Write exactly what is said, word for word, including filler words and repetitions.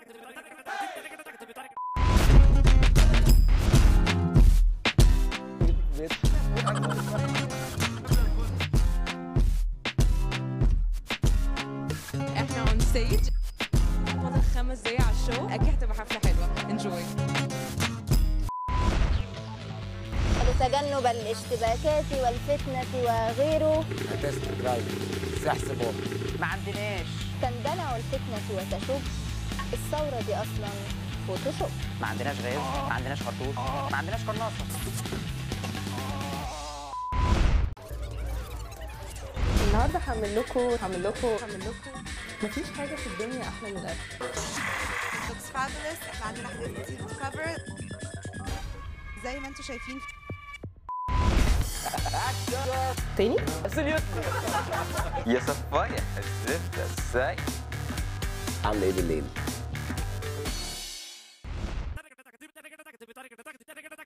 احنا اون ستيج فاضل خمس دقايق على الشو، اكيد هتبقى حفله حلوه. انجوي. تجنب الاشتباكات والفتنة وغيره. ما عندناش. تندلع الفتنة وتشب. الثورة دي أصلا فوتوشوب. ما عندناش غاز، ما عندناش خرطوش، ما عندناش قناصة. النهارده هعمل لكم هعمل لكم هعمل لكم مفيش حاجه في الدنيا احلى من الاكل. looks fabulous. احنا عندنا حاجات كتير تكفر زي ما انتم شايفين. تاني يا صفايا الزفت ازاي عامله ايه بالليل؟